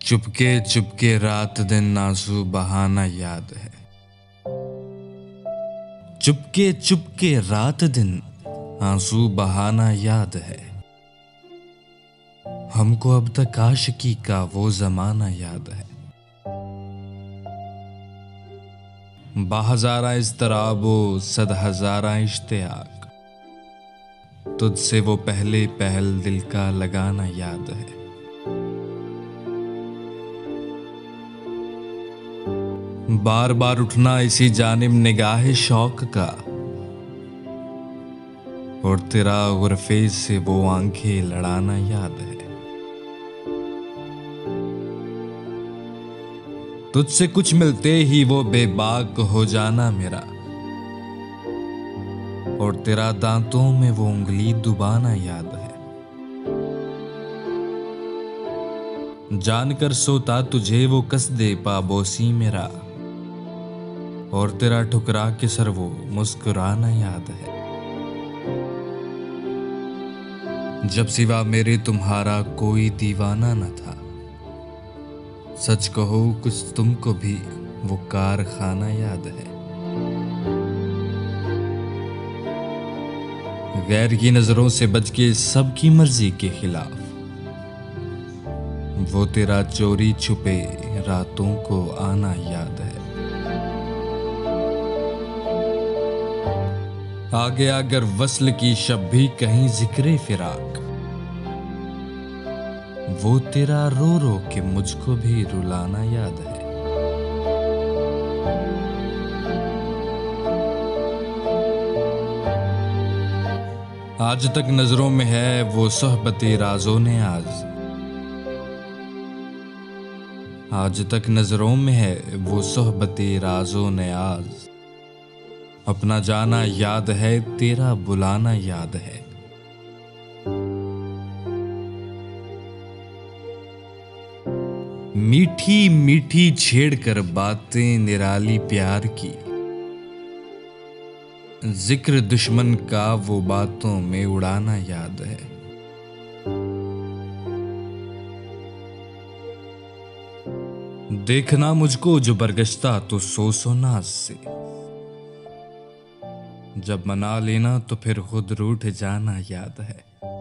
चुपके चुपके रात दिन आंसू बहाना याद है। चुपके चुपके रात दिन आंसू बहाना याद है। हमको अब तक आशिकी का वो जमाना याद है। बाहज़ारा इज़्तिराबो सद हज़ारा इश्तियाक, तुझसे वो पहले पहल दिल का लगाना याद है। बार बार उठना इसी जानिब निगाहे शौक का, और तेरा गुरफे से वो आंखें लड़ाना याद है। तुझसे कुछ मिलते ही वो बेबाक हो जाना मेरा, और तेरा दांतों में वो उंगली दुबाना याद है। जानकर सोता तुझे वो कस दे पाबोसी मेरा, और तेरा ठुकरा के सर वो मुस्कुराना याद है। जब सिवा मेरे तुम्हारा कोई दीवाना न था, सच कहो कुछ तुमको भी वो कारखाना याद है। गैर की नजरों से बच के सबकी मर्जी के खिलाफ, वो तेरा चोरी छुपे रातों को आना याद है। आगे अगर वस्ल की शब भी कहीं जिक्रे फिराक, वो तेरा रो रो के मुझको भी रुलाना याद है। आज तक नजरों में है वो सोहबते राजों ने आज तक नजरों में है वो सोहबते राजों ने आज। अपना जाना याद है, तेरा बुलाना याद है। मीठी मीठी छेड़ कर बातें निराली प्यार की, जिक्र दुश्मन का वो बातों में उड़ाना याद है। देखना मुझको जो बरगश्ता तो सो नाज से, जब मना लेना तो फिर खुद रूठ जाना याद है।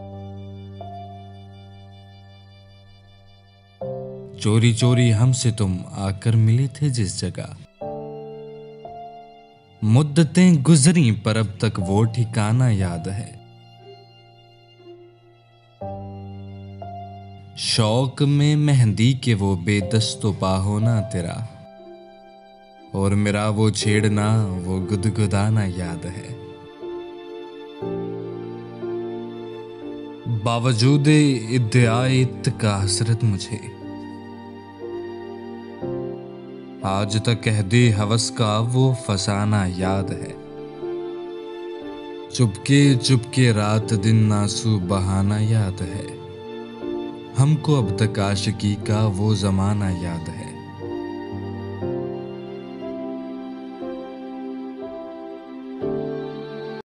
चोरी चोरी हमसे तुम आकर मिले थे जिस जगह, मुद्दतें गुजरी पर अब तक वो ठिकाना याद है। शौक में मेहंदी के वो बेदस्तो बाहोना तेरा, और मेरा वो छेड़ना वो गुदगुदाना याद है। बावजूद इद्दिआए इत्का हसरत मुझे आज तक कह दे हवस का वो फसाना याद है। चुपके चुपके रात दिन आंसू बहाना याद है। हमको अब तक आशिकी का वो जमाना याद है।